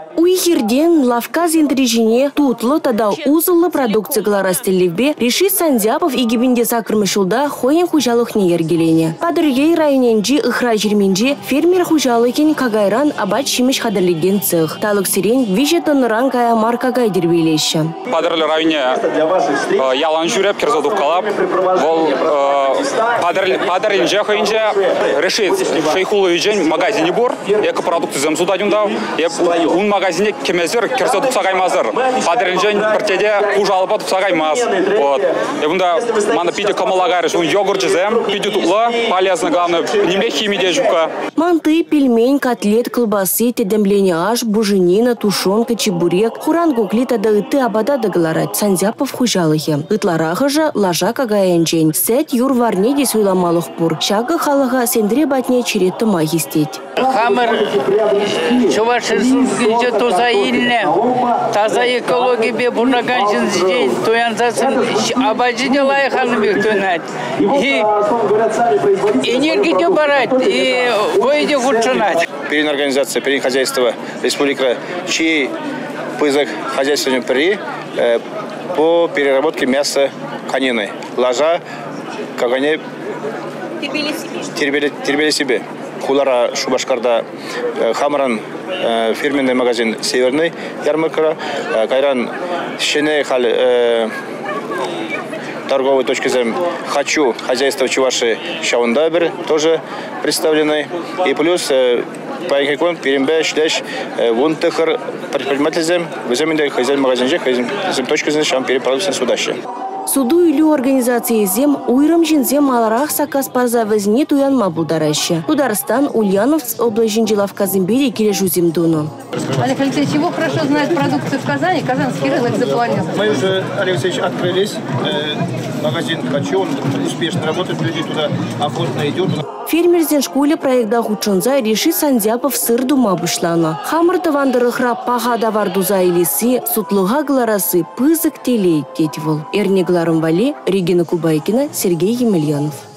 Уйхирден лавказ интрижине тутлы тада узылы продукциялар астелевбе решит Сандяпов и гибинде сакрмышулда хоен хужалых неергелене. Падыргей районенджи ыхра жерменджи фермер хужалыкин кагайран абат шимеш хадырлеген цех. Талык сирен вижетоныран кая марка гайдербейлеші. Падырлы районе ялан жүреп керзодук калап. Вол падырынже хойынже решит шейхулы үйжен магазине бур. Эко продукты замсуда дюндау. Un magazine kemezir kerse tutsa kaymazır. Падырынжен біртеде хужалыпа tutsa kaymaz. Бunda мана пиде камалагарыш, он йогурт жезем, пиде тула, полезно, главное, немле химия жука. Манты, пельмень, котлет, колбасы, тедемление аш, буженина, тушенка, чебурек, хуран гуглита да ыты абада догларать. Сандяпов хужалыхе. Ытларахы же лажа кагаянчень. Сет юр варнеде суйламалых пур. Шага халага сендре батне черетто магистеть. Хамыр чувашин где туза ильне, таза экология бе бурнаганчин день, туянзасын абажине лайханы бек тунать. И энергию барать, и воеде худшинать. Переорганизация, перехозяйство республика, чьи пызок хозяйственным по переработке мяса конины. Ложа, как они тербели себе. Хулара Шубашкарда Хамран фирменный магазин Северный ярмарка, Кайран Шене торговой точки зрения «Хочу» хозяйство Чуваши Шаундабер тоже представлены. И плюс Паинхекон, Перембе, Шлеш, Вунтехар, предприниматель, выземный хозяин магазин, хозяин точки зрения Шам перепродукция судаща. Суду илю организации зем уйрым жинзем аларах сакас парза везне туянма булдараща. Ударстан Ульяновц область жинжилав Казымбеде кележу земдуну. Олег Алексеевич, его хорошо знают продукцию в Казани, казанский рынок заполонен. Мы уже, Олег Алексеевич, открылись. Магазин «Хочу», он успешно работает, люди туда охотно идут. Фермерзен школе проекта худшонза реши Сандяпов сыр дума бушлана. Хамыр тавандырыхра паха давардуза илиси, сутлыга гларасы пызык телей тетивол. Эрнегларым Вали, Регина Кубайкина, Сергей Емельянов.